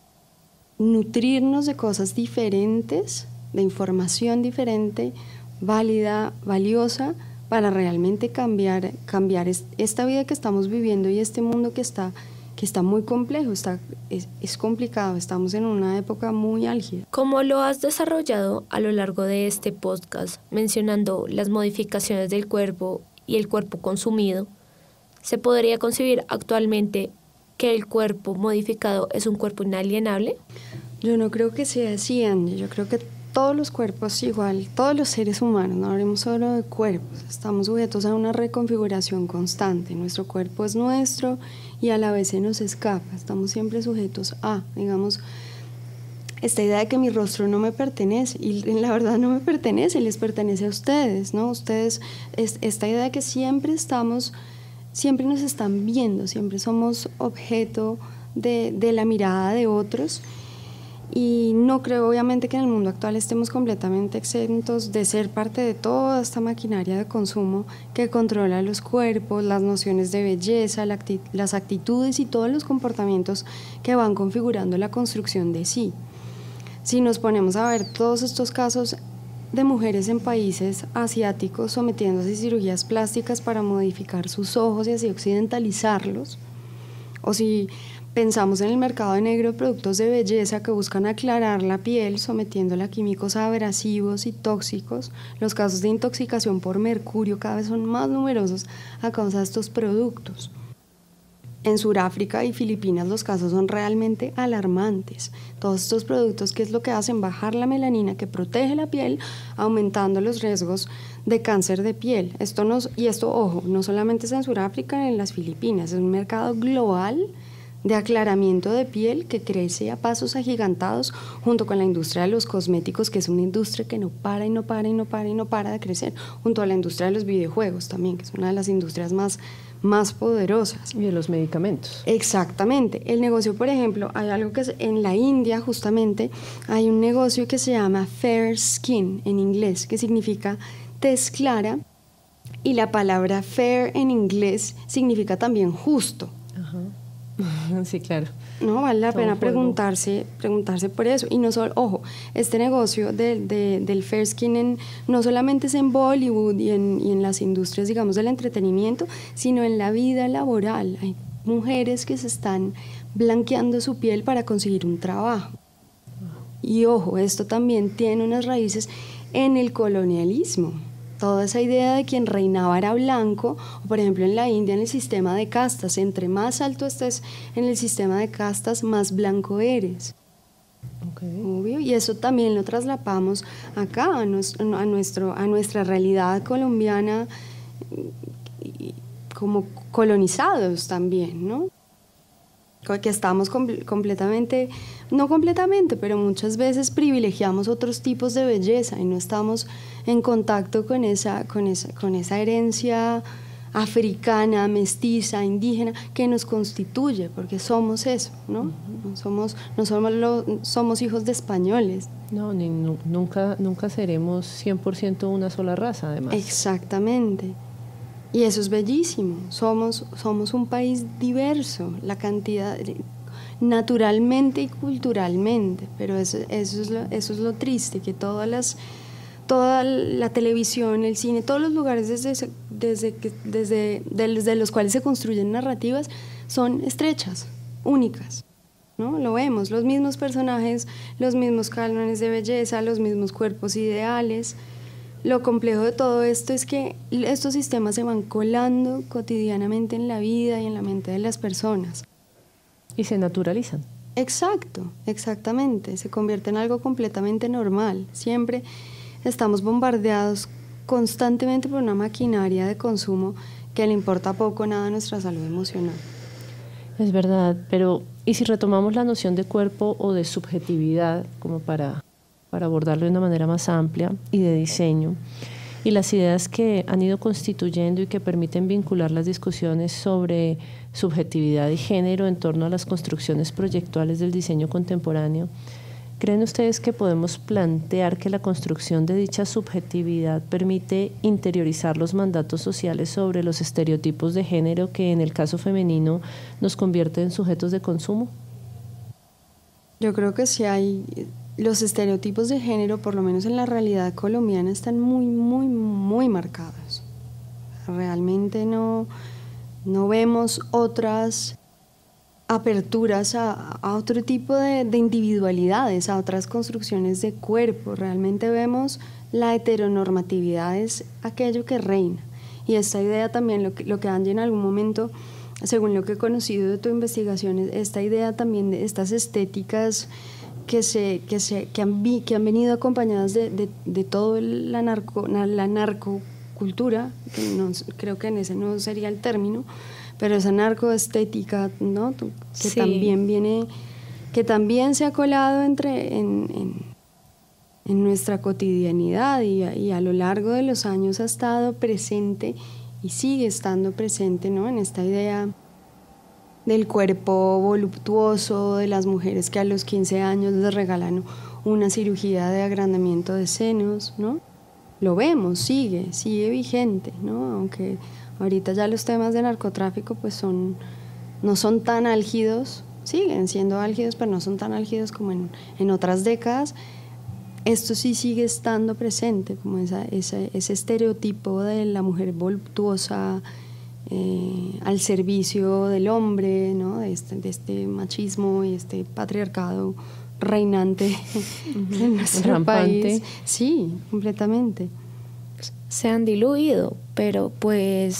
nutrirnos de cosas diferentes, de información diferente, válida, valiosa, para realmente cambiar, cambiar esta vida que estamos viviendo y este mundo que está, que está muy complejo, está, es, es complicado, estamos en una época muy álgida. ¿Cómo lo has desarrollado a lo largo de este podcast, mencionando las modificaciones del cuerpo y el cuerpo consumido? ¿Se podría concebir actualmente que el cuerpo modificado es un cuerpo inalienable? Yo no creo que sea así, Angie. Yo creo que todos los cuerpos igual, todos los seres humanos, no hablemos solo de cuerpos, estamos sujetos a una reconfiguración constante. Nuestro cuerpo es nuestro y a la vez se nos escapa. Estamos siempre sujetos a, digamos, esta idea de que mi rostro no me pertenece, y la verdad no me pertenece, les pertenece a ustedes, ¿no? Ustedes, es, esta idea de que siempre estamos, siempre nos están viendo, siempre somos objeto de, de la mirada de otros. Y no creo obviamente que en el mundo actual estemos completamente exentos de ser parte de toda esta maquinaria de consumo que controla los cuerpos, las nociones de belleza, la acti- las actitudes y todos los comportamientos que van configurando la construcción de sí. Si nos ponemos a ver todos estos casos de mujeres en países asiáticos sometiéndose a cirugías plásticas para modificar sus ojos y así occidentalizarlos, o si pensamos en el mercado negro de productos de belleza que buscan aclarar la piel sometiéndola a químicos abrasivos y tóxicos, los casos de intoxicación por mercurio cada vez son más numerosos a causa de estos productos. En Sudáfrica y Filipinas los casos son realmente alarmantes. Todos estos productos, ¿qué es lo que hacen? Bajar la melanina que protege la piel, aumentando los riesgos de cáncer de piel. Esto nos, y esto, ojo, no solamente es en Sudáfrica, en las Filipinas, es un mercado global de aclaramiento de piel que crece a pasos agigantados junto con la industria de los cosméticos, que es una industria que no para y no para y no para y no para de crecer, junto a la industria de los videojuegos también, que es una de las industrias más, más poderosas. Y de los medicamentos. Exactamente. El negocio, por ejemplo, hay algo que es en la India justamente, hay un negocio que se llama Fair Skin en inglés, que significa tez clara, y la palabra fair en inglés significa también justo. Ajá. Sí, claro. No, vale la Todo pena un juego. preguntarse, preguntarse por eso. Y no solo, ojo, este negocio de, de, del fair skin en, no solamente es en Bollywood y en, y en las industrias, digamos, del entretenimiento, sino en la vida laboral. Hay mujeres que se están blanqueando su piel para conseguir un trabajo. Y ojo, esto también tiene unas raíces en el colonialismo. Toda esa idea de quien reinaba era blanco, o por ejemplo en la India en el sistema de castas, entre más alto estés en el sistema de castas, más blanco eres. Okay. Obvio, y eso también lo traslapamos acá, a, nos, a, nuestro, a nuestra realidad colombiana como colonizados también, ¿no? Que estamos com completamente, no completamente, pero muchas veces privilegiamos otros tipos de belleza y no estamos en contacto con esa, con esa, con esa herencia africana, mestiza, indígena, que nos constituye, porque somos eso, ¿no? No somos, no somos, lo, somos hijos de españoles. No, ni, nu nunca, nunca seremos cien por ciento una sola raza, además. Exactamente. Y eso es bellísimo. Somos, somos un país diverso, la cantidad, naturalmente y culturalmente, pero eso, eso, es, lo, eso es lo triste, que todas las, toda la televisión, el cine, todos los lugares desde, desde, desde, desde los cuales se construyen narrativas son estrechas, únicas, ¿no? Lo vemos, los mismos personajes, los mismos cánones de belleza, los mismos cuerpos ideales. Lo complejo de todo esto es que estos sistemas se van colando cotidianamente en la vida y en la mente de las personas. Y se naturalizan. Exacto, exactamente. Se convierte en algo completamente normal. Siempre estamos bombardeados constantemente por una maquinaria de consumo que le importa poco nada a nuestra salud emocional. Es verdad, pero ¿y si retomamos la noción de cuerpo o de subjetividad como para... para abordarlo de una manera más amplia, y de diseño, y las ideas que han ido constituyendo y que permiten vincular las discusiones sobre subjetividad y género en torno a las construcciones proyectuales del diseño contemporáneo? ¿Creen ustedes que podemos plantear que la construcción de dicha subjetividad permite interiorizar los mandatos sociales sobre los estereotipos de género que en el caso femenino nos convierten en sujetos de consumo? Yo creo que sí hay... Los estereotipos de género, por lo menos en la realidad colombiana, están muy, muy, muy marcados. Realmente no, no vemos otras aperturas a, a otro tipo de, de individualidades, a otras construcciones de cuerpo. Realmente vemos la heteronormatividad es aquello que reina. Y esta idea también, lo que, lo que Angie en algún momento, según lo que he conocido de tu investigación, esta idea también de estas estéticas que, se, que, se, que, han, vi, que han venido acompañadas de, de, de toda la, narco, la narcocultura, que no, creo que en ese no sería el término, pero esa narcoestética, ¿no? que, sí. también viene, que también se ha colado entre, en, en, en nuestra cotidianidad y, y a lo largo de los años ha estado presente y sigue estando presente, ¿no? En esta idea del cuerpo voluptuoso de las mujeres que a los quince años les regalan una cirugía de agrandamiento de senos, ¿no? Lo vemos, sigue, sigue vigente, ¿no? Aunque ahorita ya los temas de narcotráfico pues son, no son tan álgidos, siguen siendo álgidos, pero no son tan álgidos como en, en otras décadas. Esto sí sigue estando presente, como esa, esa, ese estereotipo de la mujer voluptuosa, Eh, al servicio del hombre, ¿no? de, este, de este machismo y este patriarcado reinante uh-huh. en nuestro Rampante. país. Sí, completamente. Se han diluido, pero pues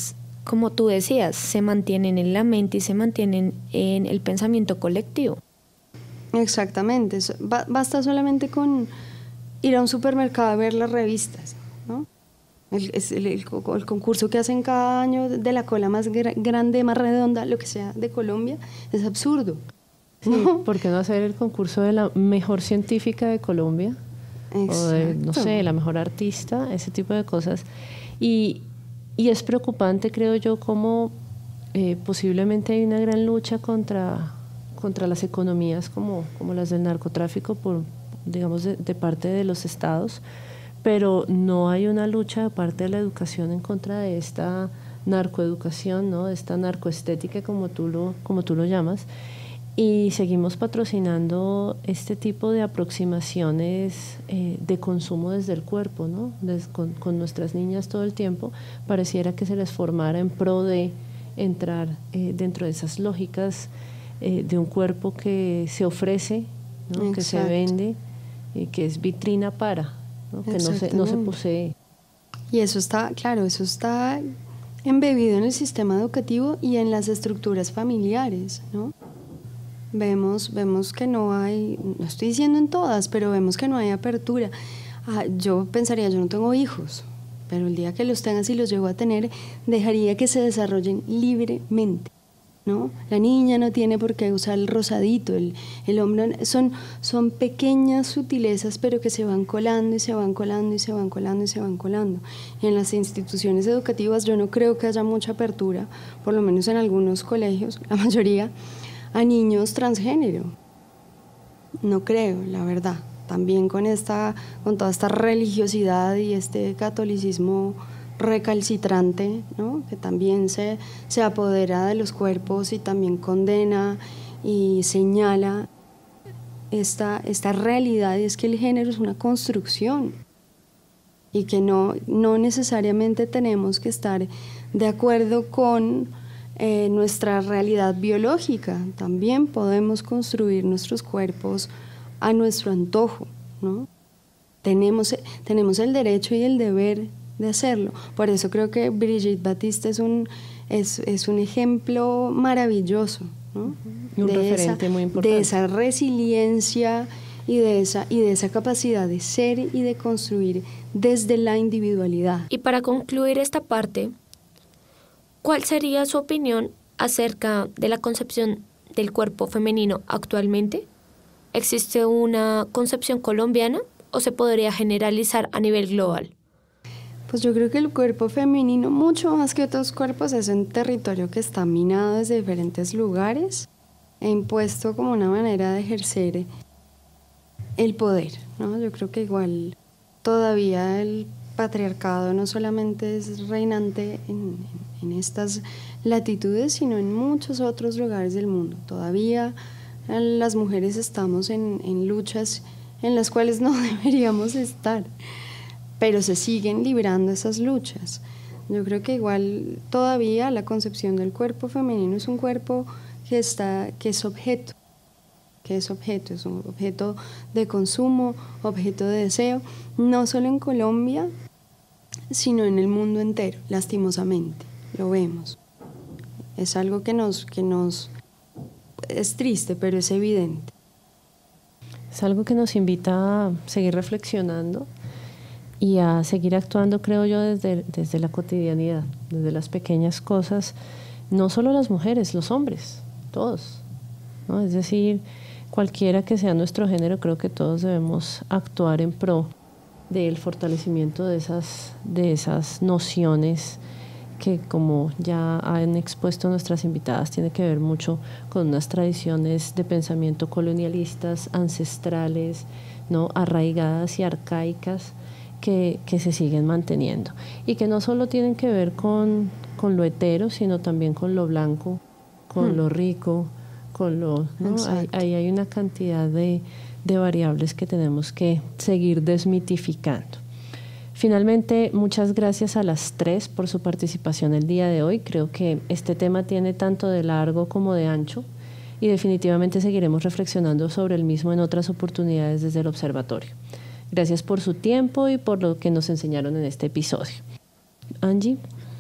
como tú decías, se mantienen en la mente y se mantienen en el pensamiento colectivo. Exactamente, basta solamente con ir a un supermercado a ver las revistas, ¿no? El, el, el, el concurso que hacen cada año de la cola más gra- grande, más redonda, lo que sea, de Colombia, es absurdo. Sí, ¿por qué no hacer el concurso de la mejor científica de Colombia? Exacto. O de, no sé, la mejor artista, ese tipo de cosas. Y, y es preocupante, creo yo, cómo eh, posiblemente hay una gran lucha contra, contra las economías como, como las del narcotráfico, por, digamos, de, de parte de los estados, pero no hay una lucha de parte de la educación en contra de esta narcoeducación, ¿no? De esta narcoestética, como tú lo, como tú lo llamas. Y seguimos patrocinando este tipo de aproximaciones eh, de consumo desde el cuerpo, ¿no? Des, con, con nuestras niñas todo el tiempo, pareciera que se les formara en pro de entrar eh, dentro de esas lógicas eh, de un cuerpo que se ofrece, ¿no? Que se vende, y que es vitrina para, ¿no? Que no se, no se posee. Y eso está, claro, eso está embebido en el sistema educativo y en las estructuras familiares, ¿no? Vemos, vemos que no hay, no estoy diciendo en todas, pero vemos que no hay apertura. Ah, yo pensaría, yo no tengo hijos, pero el día que los tenga, si los llego a tener, dejaría que se desarrollen libremente, ¿no? La niña no tiene por qué usar el rosadito, el, el hombre, son, son pequeñas sutilezas, pero que se van colando y se van colando y se van colando y se van colando. Y en las instituciones educativas yo no creo que haya mucha apertura, por lo menos en algunos colegios, la mayoría, a niños transgénero. No creo, la verdad. También con esta, con toda esta religiosidad y este catolicismo recalcitrante, ¿no? Que también se, se apodera de los cuerpos y también condena y señala esta, esta realidad, y es que el género es una construcción y que no, no necesariamente tenemos que estar de acuerdo con Eh, nuestra realidad biológica. También podemos construir nuestros cuerpos a nuestro antojo, ¿no? Tenemos, tenemos el derecho y el deber de hacerlo. Por eso creo que Brigitte Baptiste es un, es, es un ejemplo maravilloso, ¿no? Y un de referente esa, muy importante. De esa resiliencia y de, esa, y de esa capacidad de ser y de construir desde la individualidad. Y para concluir esta parte, ¿cuál sería su opinión acerca de la concepción del cuerpo femenino actualmente? ¿Existe una concepción colombiana o se podría generalizar a nivel global? Pues yo creo que el cuerpo femenino, mucho más que otros cuerpos, es un territorio que está minado desde diferentes lugares e impuesto como una manera de ejercer el poder, ¿no? Yo creo que igual todavía el patriarcado no solamente es reinante en, en estas latitudes, sino en muchos otros lugares del mundo. Todavía las mujeres estamos en, en luchas en las cuales no deberíamos estar, pero se siguen librando esas luchas. Yo creo que igual todavía la concepción del cuerpo femenino es un cuerpo que, está, que es objeto, que es objeto, es un objeto de consumo, objeto de deseo, no solo en Colombia, sino en el mundo entero, lastimosamente, lo vemos. Es algo que nos, que nos es triste, pero es evidente. Es algo que nos invita a seguir reflexionando y a seguir actuando, creo yo, desde, desde la cotidianidad, desde las pequeñas cosas, no solo las mujeres, los hombres, todos, ¿no? Es decir, cualquiera que sea nuestro género, creo que todos debemos actuar en pro del fortalecimiento de esas, de esas nociones que, como ya han expuesto nuestras invitadas, tiene que ver mucho con unas tradiciones de pensamiento colonialistas, ancestrales, ¿no? Arraigadas y arcaicas que, que se siguen manteniendo y que no solo tienen que ver con, con lo hetero, sino también con lo blanco, con hmm. lo rico, con lo, ¿no? Ahí hay, hay una cantidad de, de variables que tenemos que seguir desmitificando. Finalmente, muchas gracias a las tres por su participación el día de hoy. Creo que este tema tiene tanto de largo como de ancho y definitivamente seguiremos reflexionando sobre el mismo en otras oportunidades desde el observatorio. Gracias por su tiempo y por lo que nos enseñaron en este episodio. Angie.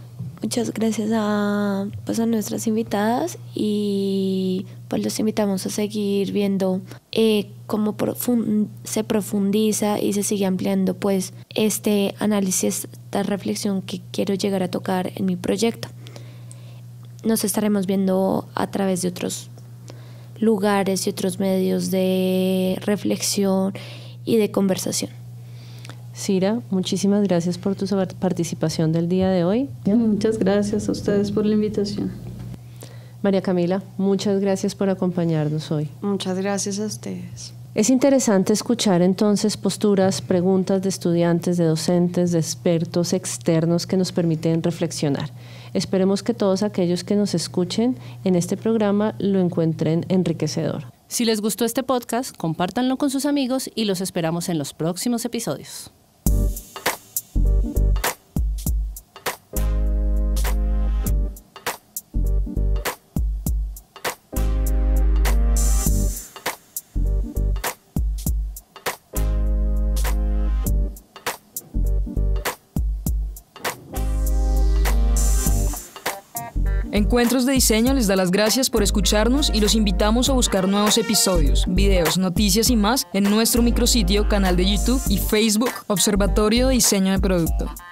Muchas gracias a, pues, a nuestras invitadas y pues los invitamos a seguir viendo eh, cómo profund- se profundiza y se sigue ampliando pues este análisis, esta reflexión que quiero llegar a tocar en mi proyecto. Nos estaremos viendo a través de otros lugares y otros medios de reflexión y de conversación. Cira, muchísimas gracias por tu participación del día de hoy. Muchas gracias a ustedes por la invitación. María Camila, muchas gracias por acompañarnos hoy. Muchas gracias a ustedes. Es interesante escuchar entonces posturas, preguntas de estudiantes, de docentes, de expertos externos que nos permiten reflexionar. Esperemos que todos aquellos que nos escuchen en este programa lo encuentren enriquecedor. Si les gustó este podcast, compártanlo con sus amigos y los esperamos en los próximos episodios. Encuentros de Diseño les da las gracias por escucharnos y los invitamos a buscar nuevos episodios, videos, noticias y más en nuestro micrositio, canal de YouTube y Facebook Observatorio de Diseño de Producto.